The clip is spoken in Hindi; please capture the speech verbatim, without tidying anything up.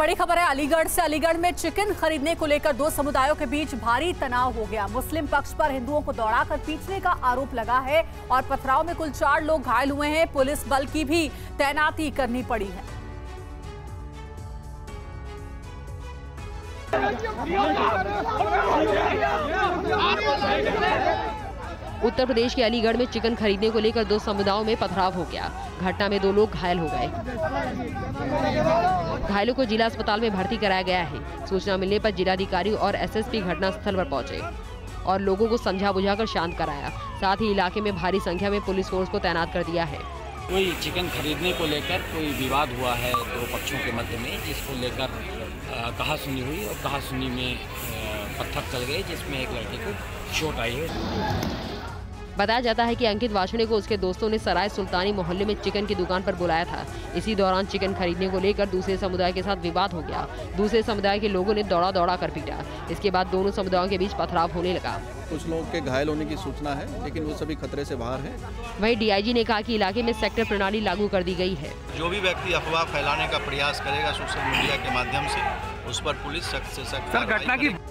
बड़ी खबर है अलीगढ़ से। अलीगढ़ में चिकन खरीदने को लेकर दो समुदायों के बीच भारी तनाव हो गया। मुस्लिम पक्ष पर हिंदुओं को दौड़ाकर पीटने का आरोप लगा है और पथराव में कुल चार लोग घायल हुए हैं। पुलिस बल की भी तैनाती करनी पड़ी है। उत्तर प्रदेश के अलीगढ़ में चिकन खरीदने को लेकर दो समुदायों में पथराव हो गया। घटना में दो लोग घायल हो गए। घायलों को जिला अस्पताल में भर्ती कराया गया है। सूचना मिलने पर जिलाधिकारी और एसएसपी घटनास्थल पर पहुंचे और लोगों को समझा बुझाकर शांत कराया। साथ ही इलाके में भारी संख्या में पुलिस फोर्स को तैनात कर दिया है। कोई चिकन खरीदने को लेकर कोई विवाद हुआ है दो पक्षों के मध्य में, जिसको लेकर कहा सुनी हुई और कहा सुनी में पत्थर चल गए, जिसमें एक लड़के को चोट आई है। बताया जाता है कि अंकित वाशुने को उसके दोस्तों ने सराय सुल्तानी मोहल्ले में चिकन की दुकान पर बुलाया था। इसी दौरान चिकन खरीदने को लेकर दूसरे समुदाय के साथ विवाद हो गया। दूसरे समुदाय के लोगों ने दौड़ा दौड़ा कर पीटा। इसके बाद दोनों समुदायों के बीच पथराव होने लगा। कुछ लोगों के घायल होने की सूचना है, लेकिन वो सभी खतरे से बाहर है। वहीं डीआईजी ने कहा कि इलाके में सेक्टर प्रणाली लागू कर दी गई है। जो भी व्यक्ति अफवाह फैलाने का प्रयास करेगा सोशल मीडिया के माध्यम से, उस पर पुलिस सख्त से सख्त कार्रवाई करेगी।